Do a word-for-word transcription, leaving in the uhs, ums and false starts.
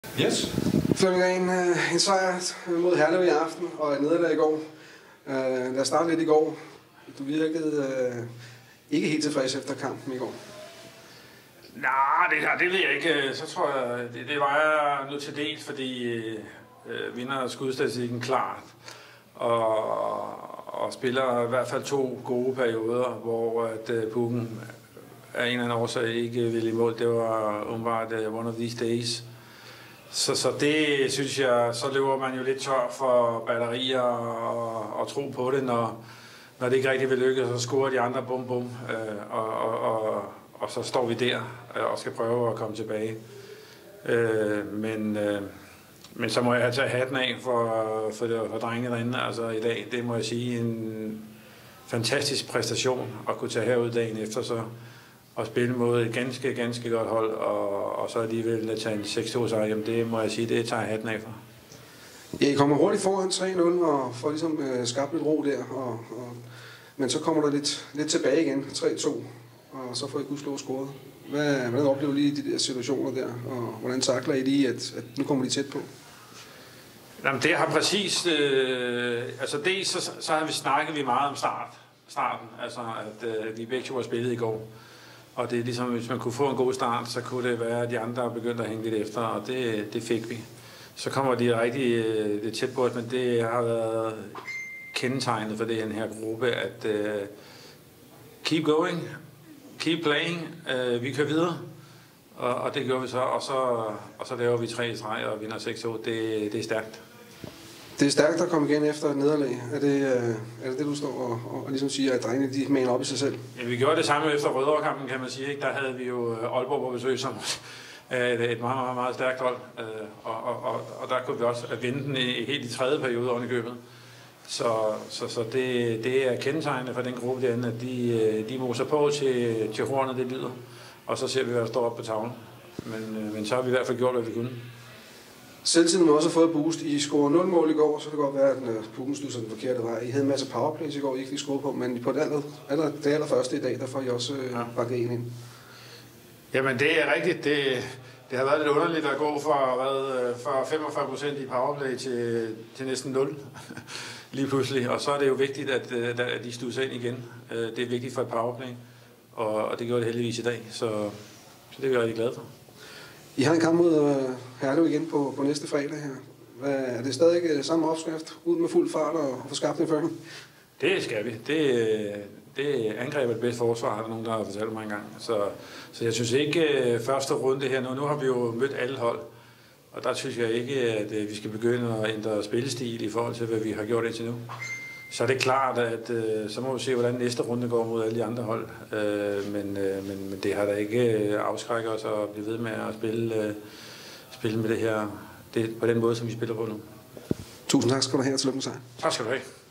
Yes. Flemming, en, en sejr mod Herlev i aften og et nederlag i går. Uh, lad os starte lidt i går. Du virkede uh, ikke helt tilfreds efter kampen i går. Nej, det, det ved jeg ikke. Så tror jeg, det, det var jeg nu til dels, fordi øh, vinder skudstatistikken klart. Og, og spiller i hvert fald to gode perioder, hvor at, uh, pukken af en eller anden årsag ikke ville i mål. Det var umiddelbart uh, one of these days. Så, så det synes jeg, så løber man jo lidt tør for batterier og, og tro på det, når, når det ikke rigtig vil lykkes, så scorer de andre bum bum, øh, og, og, og, og så står vi der og skal prøve at komme tilbage. Øh, men, øh, men så må jeg have taget hatten af for, for, det, for drengene derinde altså i dag. Det må jeg sige, en fantastisk præstation at kunne tage herud dagen efter så. Og spille mod et ganske, ganske godt hold, og, og så alligevel at tage en seks to sejr, jamen det må jeg sige, det tager hatten af for. Ja, I kommer hurtigt foran tre nul og får ligesom øh, skabt lidt ro der, og, og, men så kommer der lidt, lidt tilbage igen, tre to, og så får I gudskelov scoret. Hvad, hvordan oplever I de der situationer der, og hvordan takler I de, at, at nu kommer de tæt på? Jamen det har præcis, øh, altså dels så, så har vi snakket vi meget om start, starten, altså at øh, vi begge to har spillet i går. Og det er ligesom, hvis man kunne få en god start, så kunne det være, at de andre begyndte at hænge lidt efter, og det, det fik vi. Så kommer de rigtig øh, lidt tæt på det, men det har været kendetegnet for den her gruppe, at øh, keep going, keep playing, øh, vi kører videre, og, og det gør vi så, og så, og så laver vi tre i streg og vinder seks to, det, det er stærkt. Det er stærkt at komme igen efter et nederlag. Er det, er det det, du står og, og, og ligesom siger, at drengene de maner op i sig selv? Ja, vi gjorde det samme efter Rødovre-kampen, kan man sige. Ikke? Der havde vi jo Aalborg på besøg som et, et meget, meget, meget stærkt hold. Og, og, og, og der kunne vi også vinde den i, helt i tredje periode oven i købet. Så, så, så det, det er kendetegnende for den gruppe derinde, at de, de moser på til, til hornet, det lyder. Og så ser vi, hvad der står oppe på tavlen. Men, men så har vi i hvert fald gjort, hvad vi kunne. Selvtiden har også fået boost. I scorede nul mål i går, så det kan godt være, at pukken stod sådan den forkerte vej. I havde en masse powerplays i går, I ikke fik scoret på, men på det, aller, aller, det allerførste i dag, der får I også ja. bakket en ind. Jamen det er rigtigt. Det, det har været lidt underligt at gå fra, hvad, fra femogfyrre procent i powerplay til, til næsten nul lige pludselig. Og så er det jo vigtigt, at, at de studser ind igen. Det er vigtigt for et powerplay, og, og det gjorde det heldigvis i dag, så, så det er vi rigtig glade for. I har en kamp mod uh, Herlev igen på, på næste fredag her. Hvad, er det stadig samme opskrift? Ud med fuld fart og, og få skabt en føring? Det skal vi. Det, det angreber det bedste forsvar, har der nogen, der har fortalt mig engang. Så, så jeg synes ikke, uh, første runde her nu, nu har vi jo mødt alle hold. Og der synes jeg ikke, at uh, vi skal begynde at ændre spillestil i forhold til, hvad vi har gjort indtil nu. Så er det klart, at uh, så må vi se, hvordan næste runde går mod alle de andre hold. Uh, men, uh, men, men det har da ikke afskrækket os at blive ved med at spille, uh, spille med det her, det, på den måde, som vi spiller på nu. Tusind tak skal du have, og tillykke med sejren. Tak skal du have.